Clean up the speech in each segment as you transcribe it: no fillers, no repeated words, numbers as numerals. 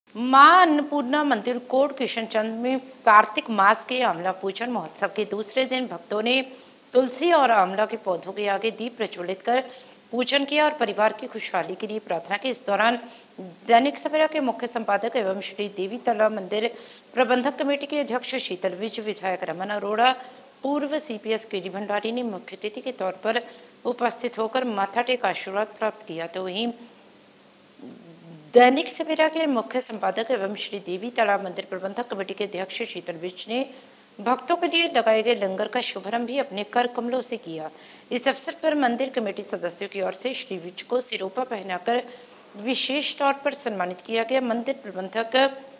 मां अन्नपूर्णा मंदिर कोट किशनचंद में कार्तिक मास के आंवला पूजन महोत्सव के दूसरे दिन भक्तों ने तुलसी और आंवला के पौधों के आगे दीप प्रज्वलित कर पूजन किया और परिवार की खुशहाली के लिए प्रार्थना की। इस दौरान दैनिक सवेरा के मुख्य संपादक एवं श्री देवी तालाब मंदिर प्रबंधक कमेटी के अध्यक्ष शीतल विज, विधायक रमन अरोड़ा, पूर्व सीपीएस गिरी भंडारी ने मुख्य अतिथि के तौर पर उपस्थित होकर माथा टेक आशीर्वाद प्राप्त किया। तो वहीं दैनिक सवेरा के मुख्य संपादक एवं श्री देवी तालाब मंदिर प्रबंधक कमेटी के अध्यक्ष शीतल विज ने भक्तों के लिए लगाए गए लंगर का शुभारंभ भी अपने कर कमलों से किया। इस अवसर पर मंदिर कमेटी सदस्यों की ओर से श्री विज को सिरोपा पहनाकर विशेष तौर पर सम्मानित किया गया। मंदिर प्रबंधक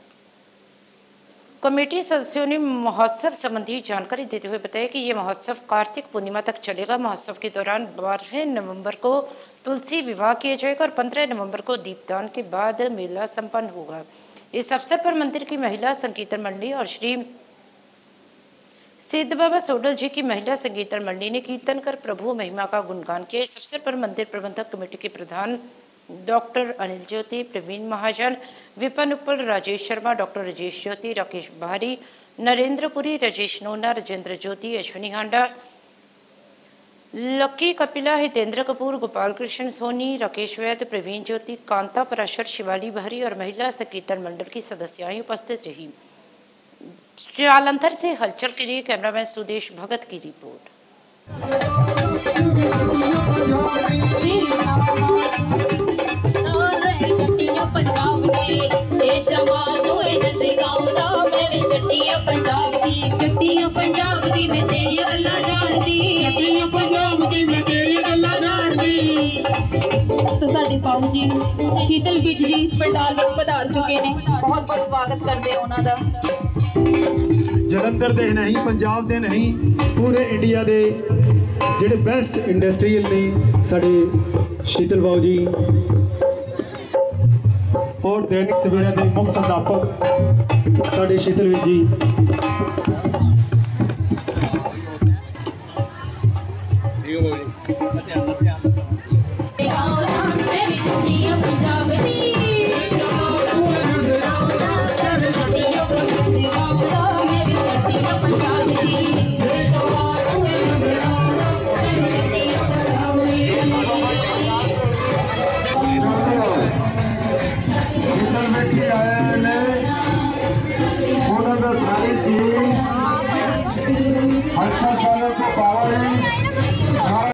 कमेटी सदस्यों ने महोत्सव संबंधी जानकारी देते हुए बताया कि ये महोत्सव कार्तिक पूर्णिमा तक चलेगा। महोत्सव के दौरान 12 नवंबर को तुलसी विवाह किया जाएगा और 15 नवंबर को दीपदान के बाद मेला संपन्न होगा। इस अवसर पर मंदिर की महिला संकीर्तन मंडली और श्री सिद्ध बाबा सोडल जी की महिला संकीर्तन मंडली ने कीर्तन कर प्रभु महिमा का गुणगान किया। इस अवसर पर मंदिर प्रबंधक कमेटी के प्रधान डॉक्टर अनिल ज्योति, प्रवीण महाजन, विपिन उपल, राजेश शर्मा, डॉक्टर राजेश ज्योति, राकेश भारी, नरेंद्रपुरी, राजेश नोना, राजेंद्र ज्योति, अश्विनी हांडा, लक्की कपिला, हितेंद्र कपूर, गोपाल कृष्ण सोनी, राकेश वैद्य, प्रवीण ज्योति, कांता पराशर, शिवाली बहरी और महिला संकीर्तन मंडल की सदस्याएं उपस्थित रही। जालंधर से हलचल के लिए कैमरामैन सुदेश भगत की रिपोर्ट। पाऊ जी शीतल विज जी इस पंडाल में पधार चुके हैं। बहुत बहुत स्वागत करते हैं उन्होंने। जलंधर दे नहीं, पंजाब दे नहीं, पूरे इंडिया दे जिहड़े बेस्ट इंडस्ट्रीयल ने साडे शीतल बाऊ जी और दैनिक सवेरा दे मुख्य संपादक साडे शीतल विज जी